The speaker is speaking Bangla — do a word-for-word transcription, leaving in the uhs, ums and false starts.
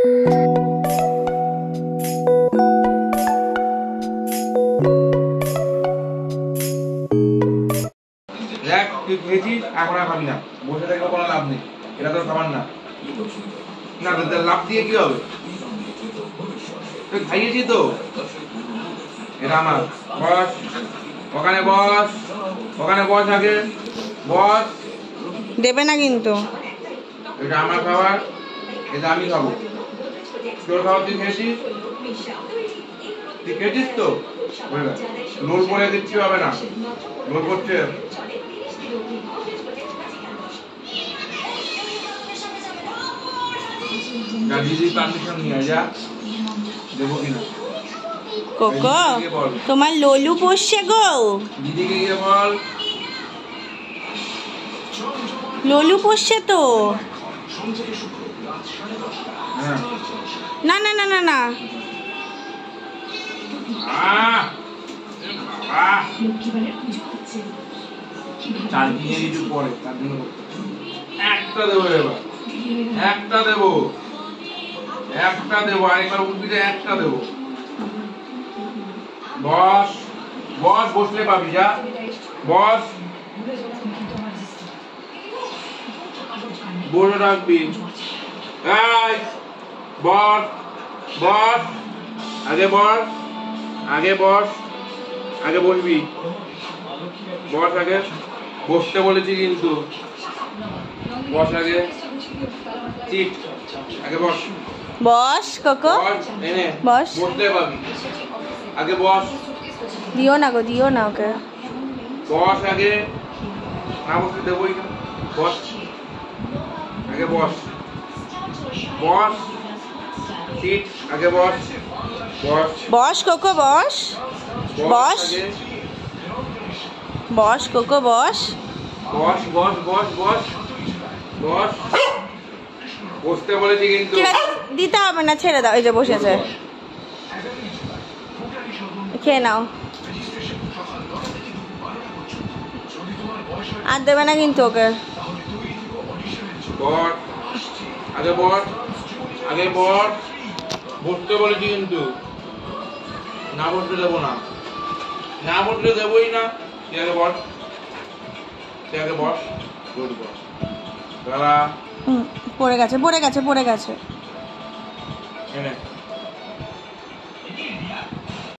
দেখ তুই খেয়েছিস এখন আর খাবি না, বসে থেকে কোনো লাভ নেই, এটা তোর খাবার না। না লাভ দিয়ে কি হবে, তুই খাইয়েছি তো, এটা আমার। বস ওখানে, বস ওখানে, বস আগে বস। দেবে না কিন্তু, এটা আমার খাবার, এটা আমি খাবো। তোর খাবার তুই খেয়েছিস, তুই খেয়েছিস তো, লোল পরে কিচ্ছু হবে না, লোল করছে। দিদি পারমিশন নিয়ে যা, দেবো কিনা। কোকো তোমার লোলু বসছে গো, দিদিকে গিয়ে বল। লোলু বসছে তো। না না না না না একটা দেবো এবার, একটা দেবো, একটা দেবো, আরেকবার উঠবিতে একটা দেবো। বস বস, বসলে পাবি, যা বস, বসে রাখবি। এই বস বস, আগে বস, আগে বস, আগে বসবি, বস আগে, বসতে বলেছি কিন্তু, বস আগে, ঠিক আগে বস। বস কোকো বস, বসতে পাবি, আগে বস। দিও না গো, দিও না ওকে, বস আগে, না বসতে দেবই না, বস আগে, বস বস, ঠিক আগে বস, বস বস কোকো বস, বস বস কোকো বস, বস বস বস বস বস, বসতে বলেছি কিন্তু, ঠিক আছে দিতে হবে না, ছেড়ে দাও, এই যে বসেছে, খেয়ে নাও, আর দেবে না কিন্তু ওকে। বস আগে, বস আগে, বস, বসতে বলেছি কিন্তু, না বসতে দেবো না, না বসলে দেবোই না। তুই আগে বস, তুই আগে বস, গুড বস। দাঁড়া, পড়ে গেছে পড়ে গেছে পড়ে গেছে এনে